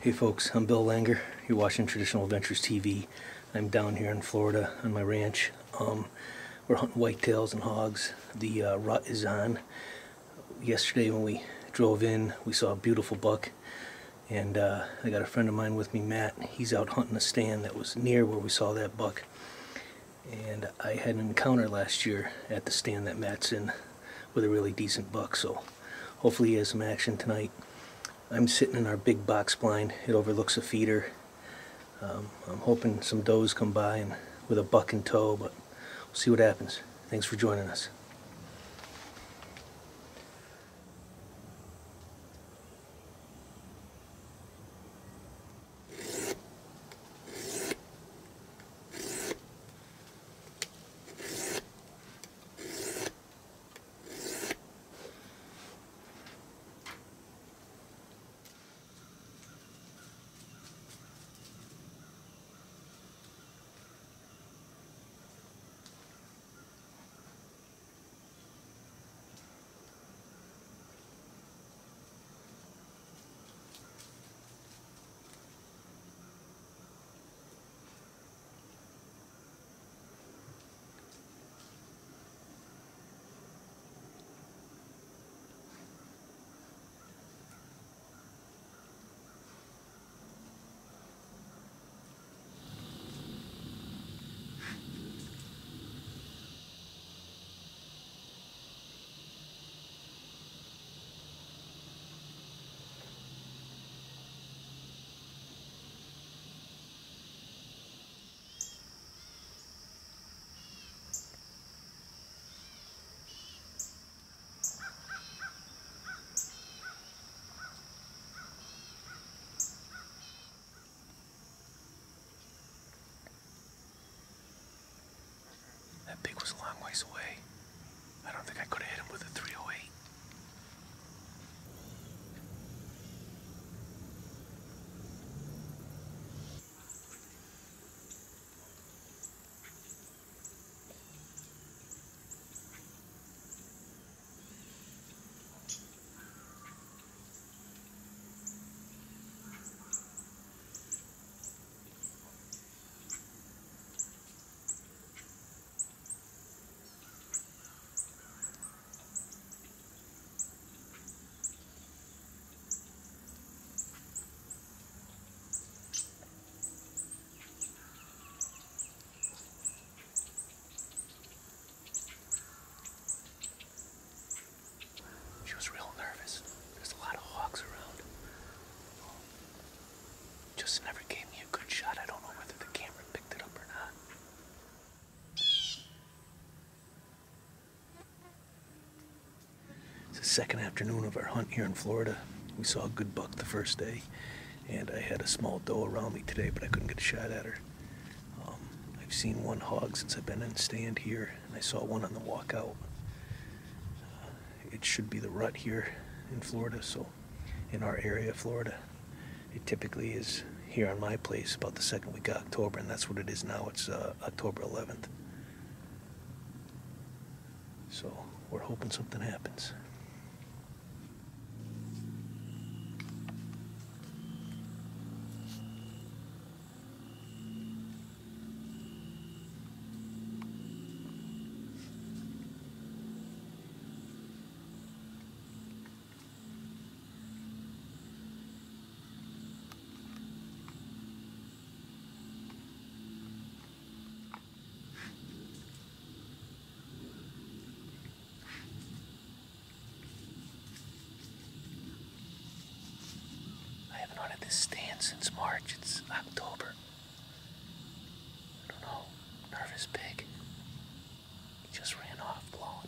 Hey folks, I'm Bill Langer. You're watching Traditional Adventures TV. I'm down here in Florida on my ranch. We're hunting whitetails and hogs. The rut is on. Yesterday when we drove in, we saw a beautiful buck. And I got a friend of mine with me, Matt. He's out hunting a stand that was near where we saw that buck. And I had an encounter last year at the stand that Matt's in with a really decent buck. So hopefully he has some action tonight. I'm sitting in our big box blind. It overlooks a feeder. I'm hoping some does come by and with a buck in tow, but we'll see what happens. Thanks for joining us. That pig was a long ways away. I don't think I could have hit him with a 308. She was real nervous. There's a lot of hogs around. Just never gave me a good shot. I don't know whether the camera picked it up or not. It's the second afternoon of our hunt here in Florida. We saw a good buck the first day, and I had a small doe around me today, but I couldn't get a shot at her. I've seen one hog since I've been in stand here, and I saw one on the walkout. It should be the rut here in Florida, so in our area of Florida. It typically is here on my place about the second week of October, and that's what it is now. It's October 11th. So we're hoping something happens. Hunted this stand since March. It's October. I don't know. Nervous pig. He just ran off blowing.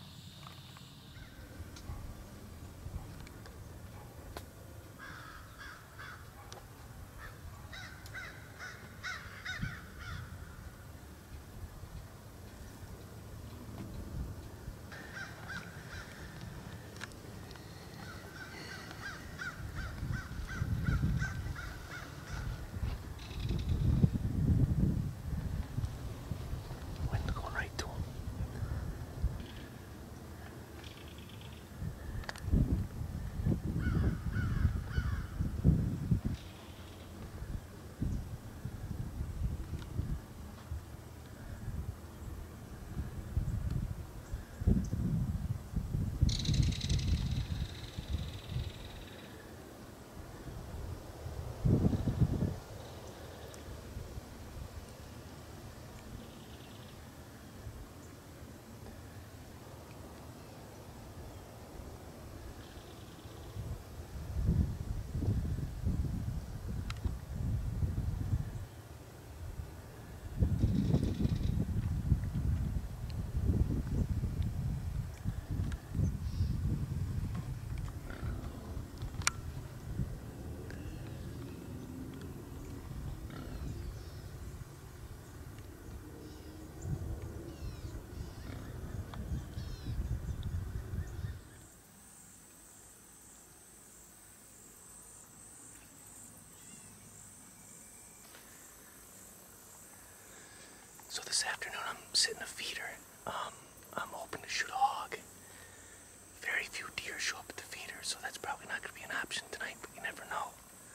So this afternoon I'm sitting a feeder. I'm hoping to shoot a hog. Very few deer show up at the feeder, so that's probably not going to be an option tonight, but you never know.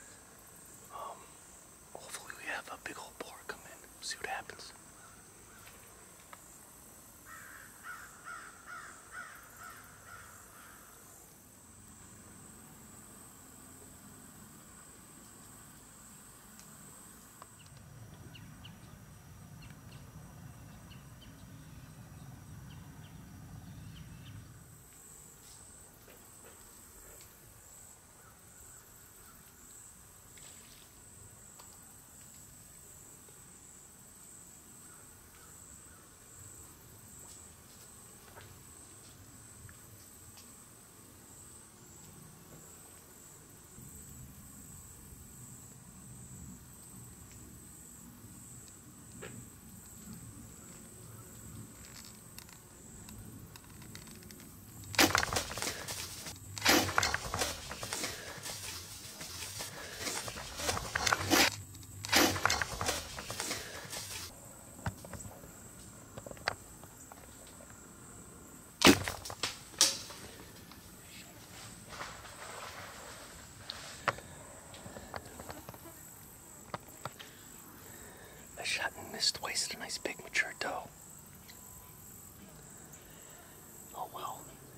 Hopefully we have a big old boar come in. See what happens. I shot and missed twice at a nice big mature doe. Oh well.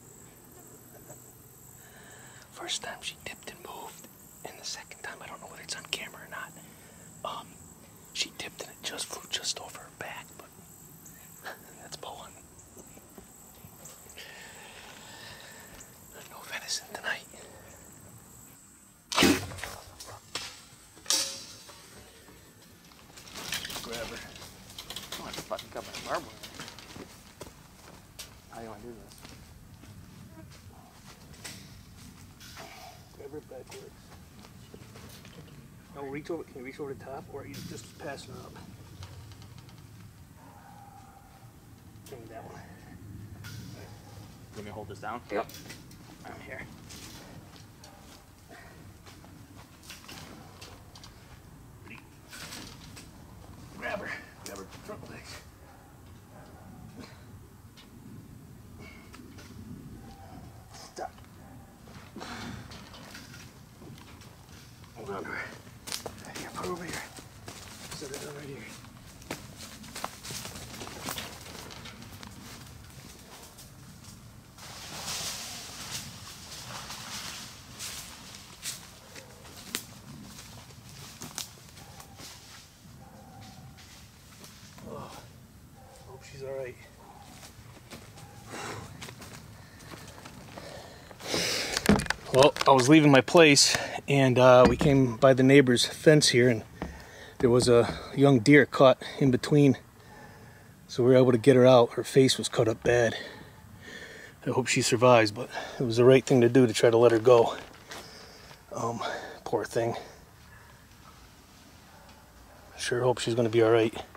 First time she dipped and moved, and the second time, I don't know whether it's on camera or not, she dipped and it just flew just over her back, but that's bow hunting. No venison tonight. Grab her. Oh, I fucking got my marble. How do you want to do this? Grab her backwards. No, reach over. Can you reach over the top, or you just keep passing her up? Give me that one. You want me to hold this down? Yep. I'm here. Grab her. Grab her front legs. Stop. Hold on to her. Here, put her over here. Set her down right here. Oh, hope she's all right. Well, I was leaving my place, and we came by the neighbor's fence here, and there was a young deer caught in between. So we were able to get her out. Her face was cut up bad. I hope she survives, but it was the right thing to do to try to let her go. Poor thing. Sure hope she's going to be all right.